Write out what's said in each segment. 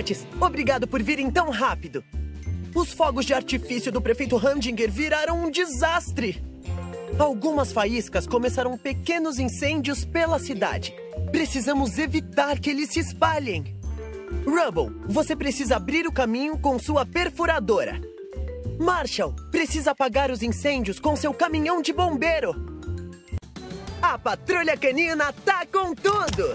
filhotes! Obrigado por virem tão rápido! Os fogos de artifício do prefeito Handinger viraram um desastre! Algumas faíscas começaram pequenos incêndios pela cidade. Precisamos evitar que eles se espalhem. Rubble, você precisa abrir o caminho com sua perfuradora. Marshall, precisa apagar os incêndios com seu caminhão de bombeiro. A patrulha canina tá com tudo!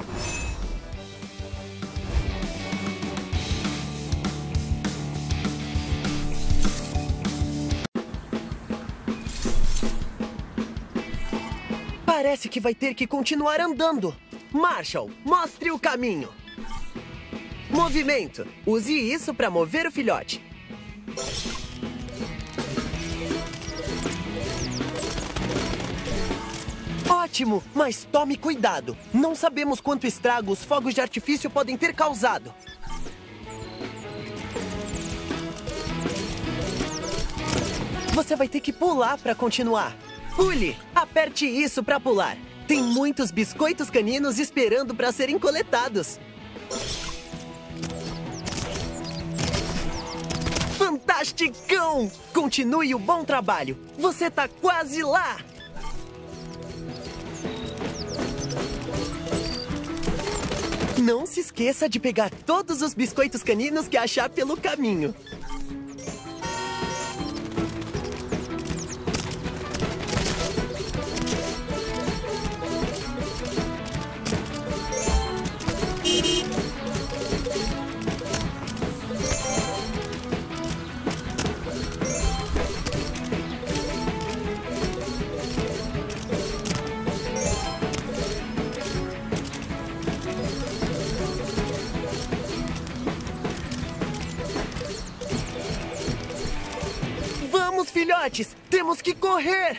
Parece que vai ter que continuar andando. Marshall, mostre o caminho. Movimento. Use isso para mover o filhote. Ótimo, mas tome cuidado. Não sabemos quanto estrago os fogos de artifício podem ter causado. Você vai ter que pular para continuar. Pule! Aperte isso para pular. Tem muitos biscoitos caninos esperando para serem coletados. Fantasticão! Continue o bom trabalho. Você tá quase lá! Não se esqueça de pegar todos os biscoitos caninos que achar pelo caminho. Filhotes, temos que correr!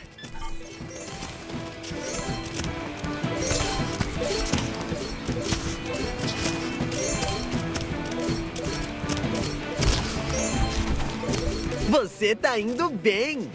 Você tá indo bem!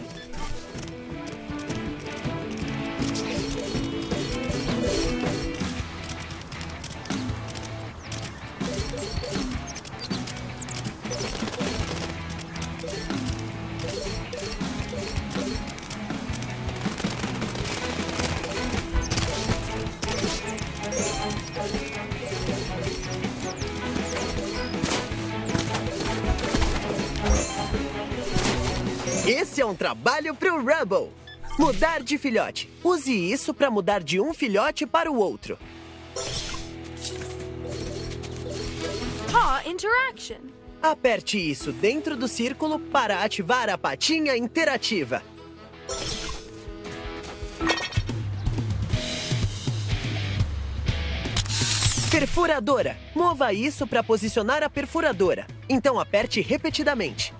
Esse é um trabalho pro Rubble. Mudar de filhote. Use isso para mudar de um filhote para o outro. Paw interaction. Aperte isso dentro do círculo para ativar a patinha interativa. Perfuradora. Mova isso para posicionar a perfuradora. Então aperte repetidamente.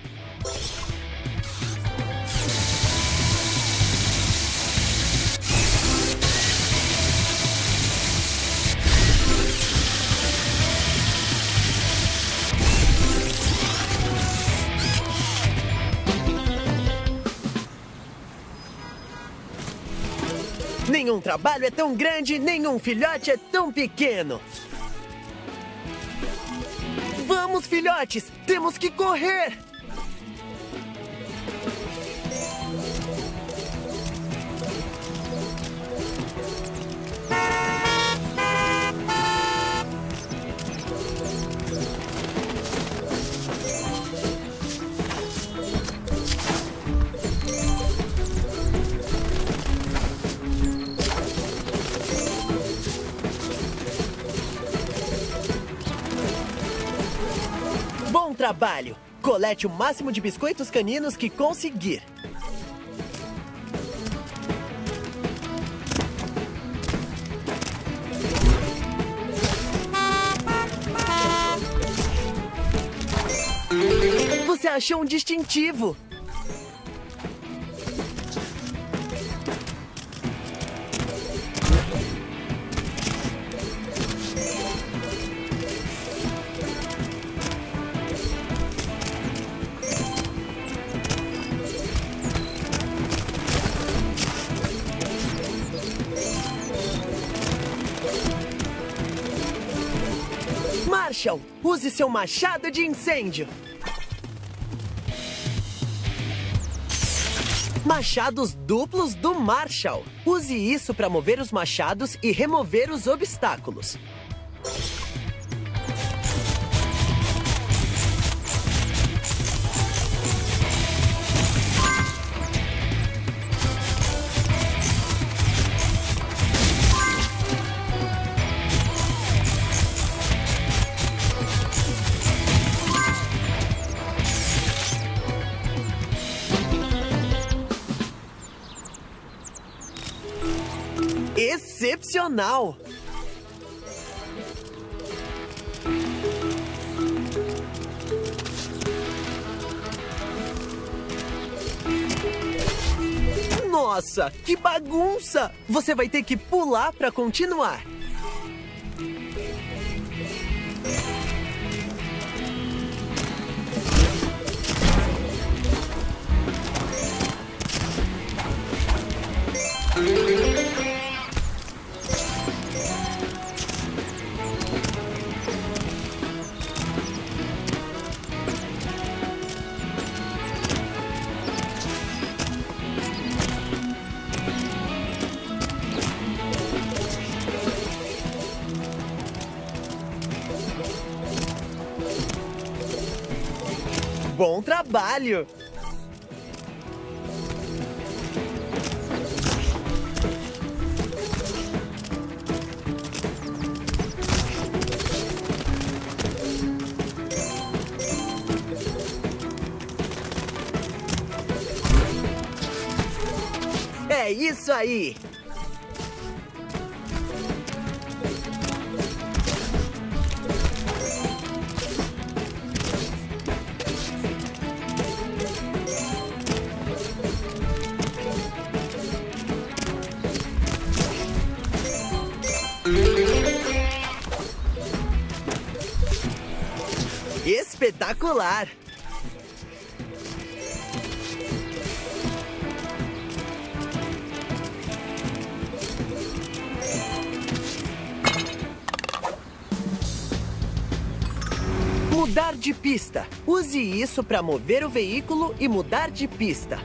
Nenhum trabalho é tão grande, nenhum filhote é tão pequeno. Vamos, filhotes! Temos que correr! Bom trabalho! Colete o máximo de biscoitos caninos que conseguir. Você achou um distintivo! Marshall, use seu machado de incêndio. Machados duplos do Marshall. Use isso para mover os machados e remover os obstáculos. Excepcional! Nossa, que bagunça! Você vai ter que pular para continuar. Bom trabalho! É isso aí! Espetacular! Mudar de pista. Use isso para mover o veículo e mudar de pista.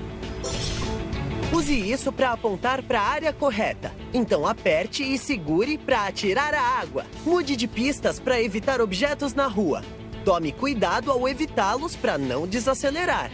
Use isso para apontar para a área correta. Então aperte e segure para atirar a água. Mude de pistas para evitar objetos na rua. Tome cuidado ao evitá-los para não desacelerar.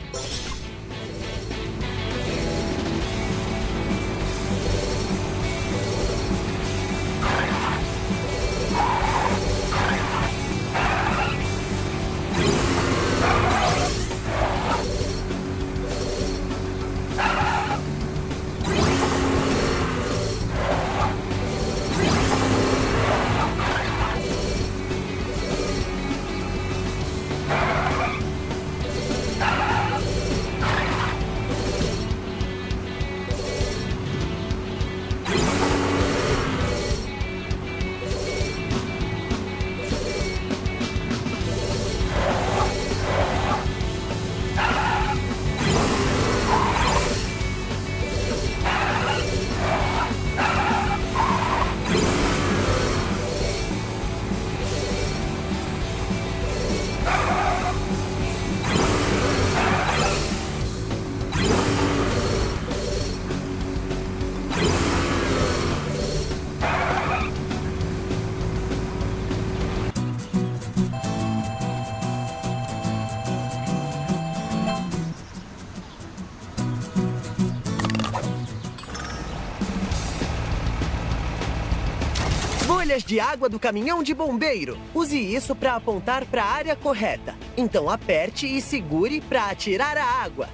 Bolhas de água do caminhão de bombeiro. Use isso para apontar para a área correta. Então aperte e segure para atirar a água.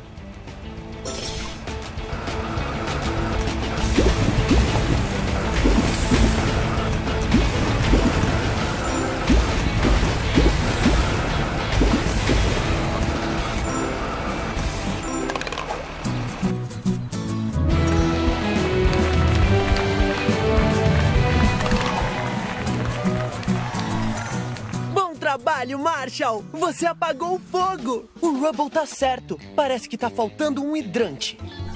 Trabalho, Marshall! Você apagou o fogo! O Rubble tá certo. Parece que tá faltando um hidrante.